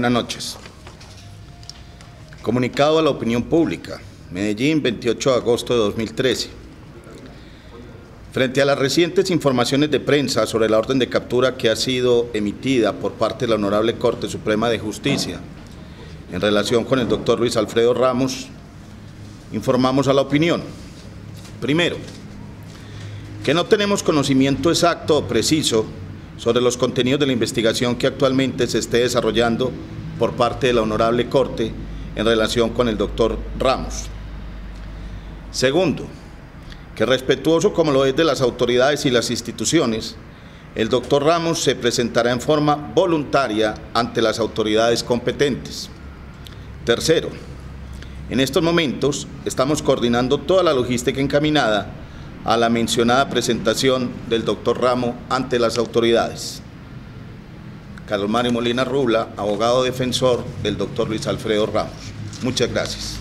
Buenas noches. Comunicado a la opinión pública. Medellín, 28 de agosto de 2013. Frente a las recientes informaciones de prensa sobre la orden de captura que ha sido emitida por parte de la Honorable Corte Suprema de Justicia en relación con el doctor Luis Alfredo Ramos, informamos a la opinión. Primero, que no tenemos conocimiento exacto o preciso sobre los contenidos de la investigación que actualmente se esté desarrollando por parte de la Honorable Corte en relación con el doctor Ramos. Segundo, que respetuoso como lo es de las autoridades y las instituciones, el doctor Ramos se presentará en forma voluntaria ante las autoridades competentes. Tercero, en estos momentos estamos coordinando toda la logística encaminada a la mencionada presentación del doctor Ramos ante las autoridades. Carlos Mario Molina Rubla, abogado defensor del doctor Luis Alfredo Ramos. Muchas gracias.